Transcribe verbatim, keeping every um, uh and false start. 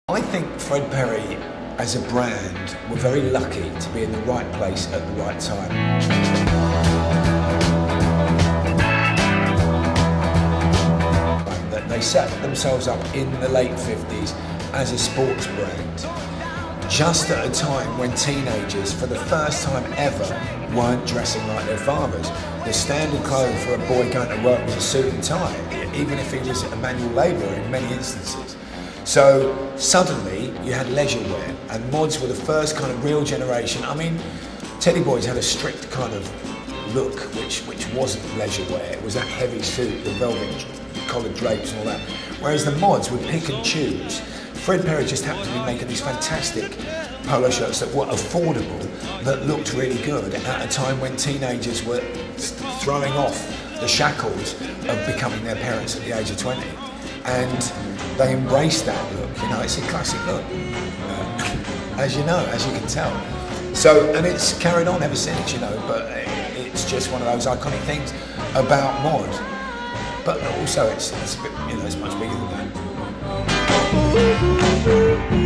I think Fred Perry, as a brand, were very lucky to be in the right place at the right time. That they set themselves up in the late fifties as a sports brand, just at a time when teenagers, for the first time ever, weren't dressing like their fathers. The standard clothes for a boy going to work was a suit and tie, even if he was a manual labourer in many instances. So suddenly you had leisure wear, and mods were the first kind of real generation. I mean, Teddy Boys had a strict kind of look which, which wasn't leisure wear. It was that heavy suit, the velvet collared drapes and all that. Whereas the mods would pick and choose. Fred Perry just happened to be making these fantastic polo shirts that were affordable, that looked really good at a time when teenagers were throwing off the shackles of becoming their parents at the age of twenty. And they embraced that look, you know, it's a classic look, uh, as you know, as you can tell. So, and it's carried on ever since, you know, but it's just one of those iconic things about mod. But also, it's, it's a bit, you know, it's much bigger than that.